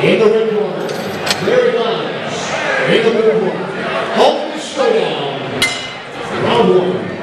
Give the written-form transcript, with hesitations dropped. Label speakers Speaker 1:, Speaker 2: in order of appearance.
Speaker 1: In the red corner, Larry Lyons. In the blue corner, Hulk Showdown. Round one.